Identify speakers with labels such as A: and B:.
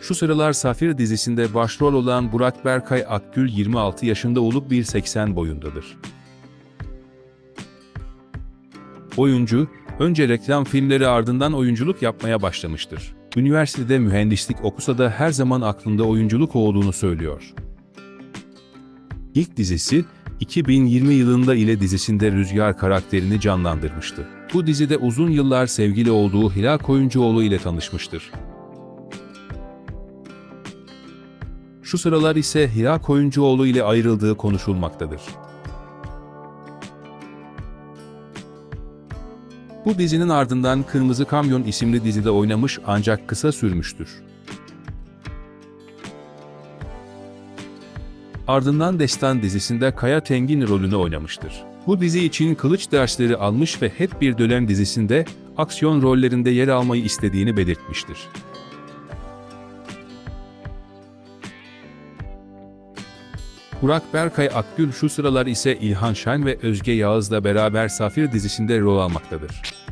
A: Şu sıralar Safir dizisinde başrol olan Burak Berkay Akgül 26 yaşında olup 1.80 boyundadır. Oyuncu, önce reklam filmleri ardından oyunculuk yapmaya başlamıştır. Üniversitede mühendislik okusa da her zaman aklında oyunculuk olduğunu söylüyor. İlk dizisi, 2020 yılında ile dizisinde Rüzgar karakterini canlandırmıştı. Bu dizide uzun yıllar sevgili olduğu Hilal Koyuncuoğlu ile tanışmıştır. Şu sıralar ise Hilal Koyuncuoğlu ile ayrıldığı konuşulmaktadır. Bu dizinin ardından Kırmızı Kamyon isimli dizide oynamış ancak kısa sürmüştür. Ardından Destan dizisinde Kaya Tengin rolünü oynamıştır. Bu dizi için kılıç dersleri almış ve Hep Bir Dönem dizisinde aksiyon rollerinde yer almayı istediğini belirtmiştir. Burak Berkay Akgül şu sıralar ise İlhan Şen ve Özge Yağız'la beraber Safir dizisinde rol almaktadır.